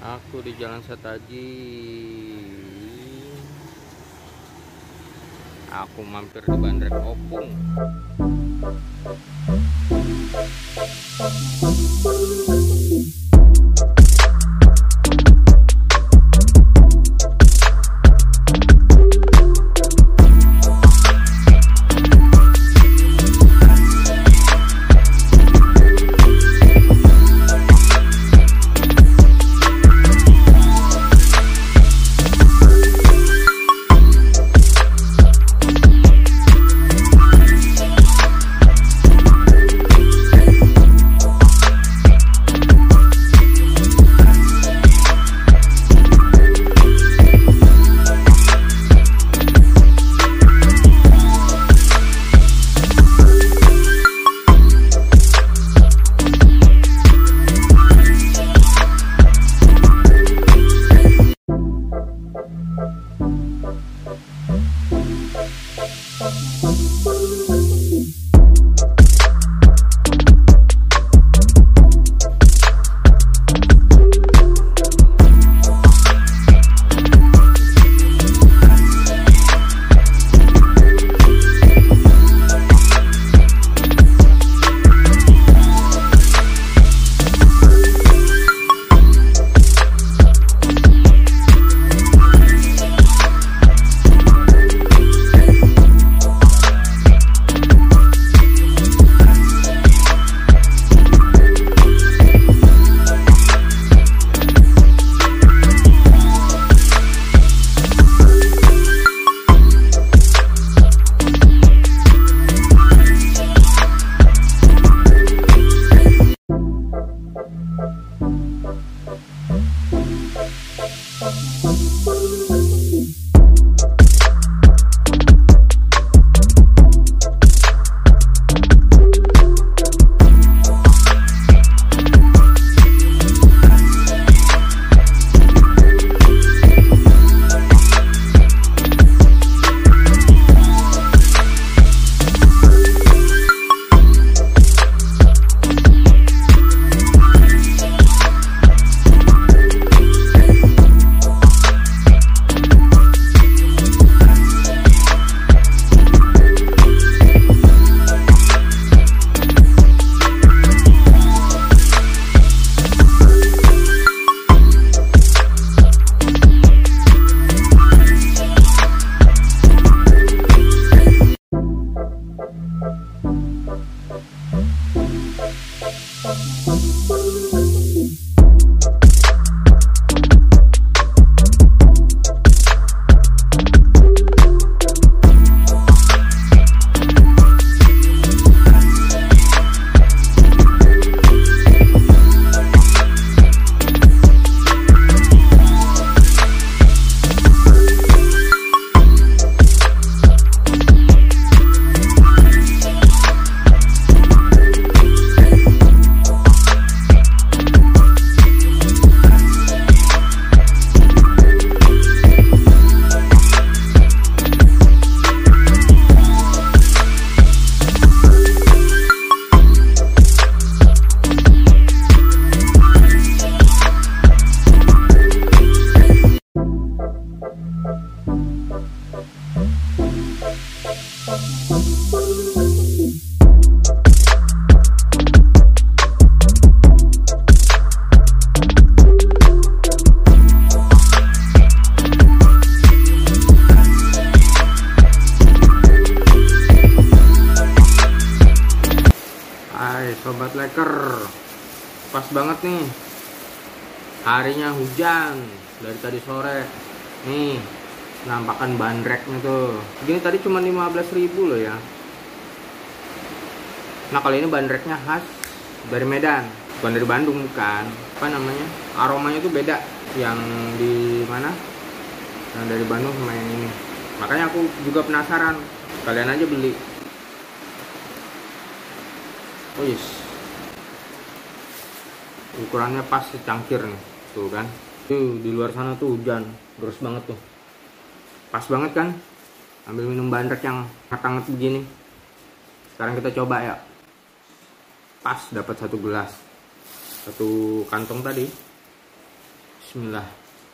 Aku di Jalan Setaji. Aku mampir di Bandrek Opung. Hai sobat leker, pas banget nih, harinya hujan dari tadi sore. Nih nampakan bandreknya tuh. Gini tadi cuma 15.000 loh ya. Nah kali ini bandreknya khas dari Medan, bukan dari Bandung, bukan. Apa namanya? Aromanya tuh beda. Yang di mana? Yang dari Bandung sama yang ini. Makanya aku juga penasaran. Kalian aja beli. Oh yes. Ukurannya pas secangkir nih, tuh kan. Tuh di luar sana tuh hujan, terus banget tuh. Pas banget kan? Ambil minum bandrek yang hangat begini. Sekarang kita coba ya. Pas dapat 1 gelas. 1 kantong tadi. Bismillah.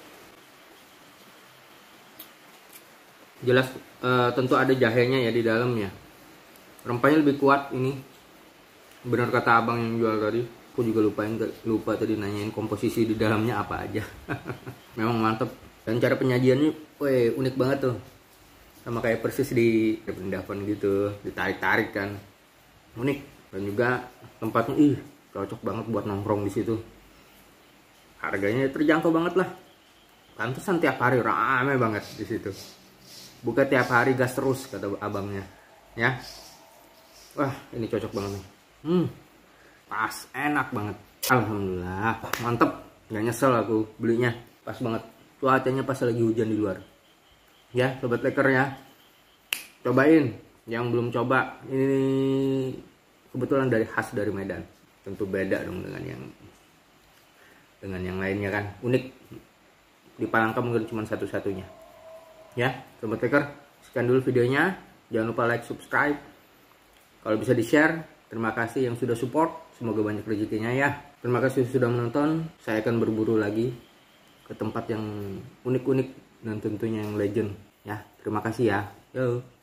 Jelas tentu ada jahenya ya di dalamnya. Rempahnya lebih kuat ini. Benar kata abang yang jual tadi. Aku juga lupa tadi nanyain komposisi di dalamnya apa aja. Memang mantep. Dan cara penyajiannya, unik banget tuh. Sama kayak persis di endapan gitu, ditarik-tarik kan. Unik. Dan juga tempatnya cocok banget buat nongkrong di situ. Harganya terjangkau banget lah. Pantesan tiap hari rame banget di situ. Buka tiap hari gas terus kata abangnya. Ya. Wah, ini cocok banget nih. Pas, enak banget. Alhamdulillah, mantep. Gak nyesel aku belinya. Pas banget. Cuacanya pas lagi hujan di luar. Ya, sobat leker ya. Cobain. Yang belum coba, ini kebetulan khas dari Medan. Tentu beda dong dengan yang lainnya kan. Unik. Di Palangka mungkin cuma satu-satunya. Ya, sobat leker, sekian dulu videonya. Jangan lupa like, subscribe. Kalau bisa di-share, terima kasih yang sudah support. Semoga banyak rezekinya ya. Terima kasih sudah menonton. Saya akan berburu lagi ke tempat yang unik-unik dan tentunya yang legend ya. Terima kasih ya. Yo.